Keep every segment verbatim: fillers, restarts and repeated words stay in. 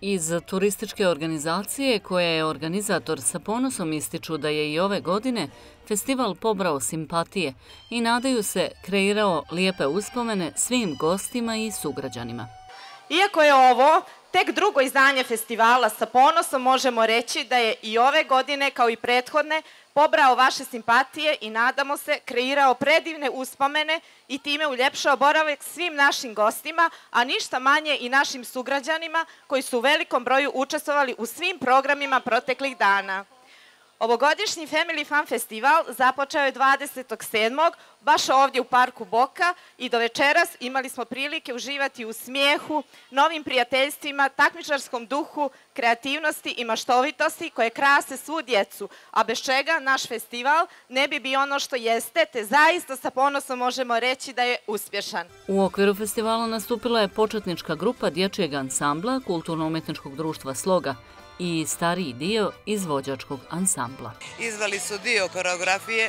Iz turističke organizacije koja je organizator sa ponosom ističu da je i ove godine festival pobrao simpatije i nadaju se kreirao lijepe uspomene svim gostima i sugrađanima. Iako je ovo tek drugo izdanje festivala, sa ponosom možemo reći da je i ove godine, kao i prethodne, pobrao vaše simpatije i nadamo se kreirao predivne uspomene i time uljepšao boravak svim našim gostima, a ništa manje i našim sugrađanima koji su u velikom broju učestvovali u svim programima proteklih dana. Ovogodišnji Family Fun Festival započeo je dvadesetog sedmog baš ovdje u Parku Boka i do večeras imali smo prilike uživati u smijehu, novim prijateljstvima, takmičarskom duhu, kreativnosti i maštovitosti koje krase svu djecu, a bez čega naš festival ne bi bio ono što jeste, te zaista sa ponosom možemo reći da je uspješan. U okviru festivala nastupila je početnička grupa dječjeg ansambla Kulturno-umjetničkog društva Sloga i stariji dio izvođačkog ansambla. Izveli su dio koreografije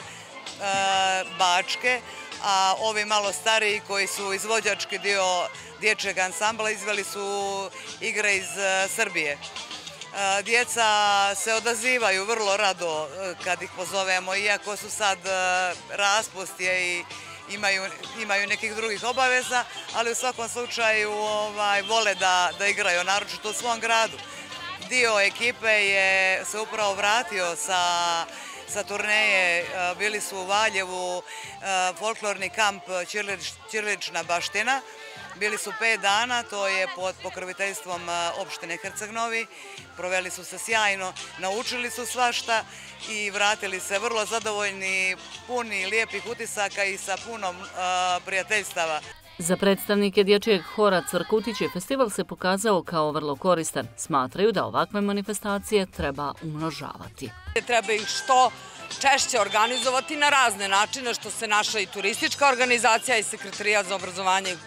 Bačke, a ovi malo stariji koji su izvođački dio dječjeg ansambla izveli su igre iz Srbije. Djeca se odazivaju vrlo rado kad ih pozovemo, iako su sad raspust i imaju, imaju nekih drugih obaveza, ali u svakom slučaju ovaj, vole da, da igraju, naročito u svom gradu. Dio ekipe je se upravo vratio sa, sa turneje, bili su u Valjevu, folklorni kamp Ćirilična baština. Bili su pet dana, to je pod pokroviteljstvom opštine Herceg Novi. Proveli su se sjajno, naučili su svašta i vratili se vrlo zadovoljni, puni lijepih utisaka i sa punom prijateljstava. Za predstavnike dječjeg hora Cvrkutići festival se pokazao kao vrlo koristan. Smatraju da ovakve manifestacije treba umnožavati. Treba ih što češće organizovati na razne načine, što se naša i turistička organizacija i Sekretarijat za obrazovanje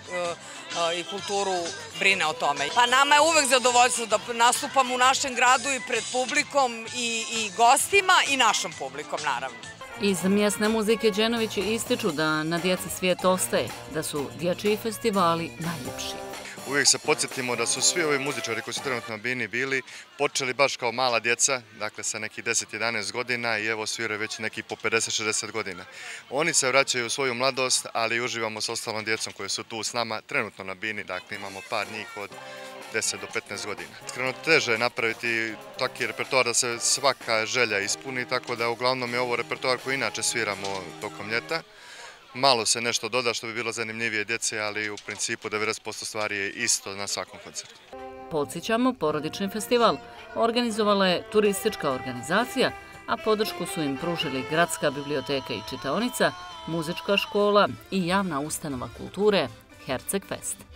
i kulturu brine o tome. Pa nama je uvek zadovoljstvo da nastupamo u našem gradu i pred publikom i, i gostima i našom publikom, naravno. Iz mjesne muzike Đenovići ističu da na djeci svijet ostaje, da su dječji festivali najljepši. Uvijek se podsjetimo da su svi ovi muzičari koji su trenutno na bini bili počeli baš kao mala djeca, dakle sa nekih deset jedanaest godina i evo sviraju već neki po pedeset šezdeset godina. Oni se vraćaju u svoju mladost, ali uživamo s ostalom djecom koji su tu s nama trenutno na bini, dakle imamo par njih od deset do petnaest godina. Iskreno teže je napraviti taki repertoar da se svaka želja ispuni, tako da uglavnom je ovo repertoar koji inače sviramo tokom ljeta. Malo se nešto doda što bi bilo zanimljivije djece, ali u principu devedeset posto stvari je isto na svakom koncertu. Podsjećamo, porodični festival organizovala je turistička organizacija, a podršku su im pružili Gradska biblioteka i čitaonica, muzička škola i javna ustanova kulture Herceg Fest.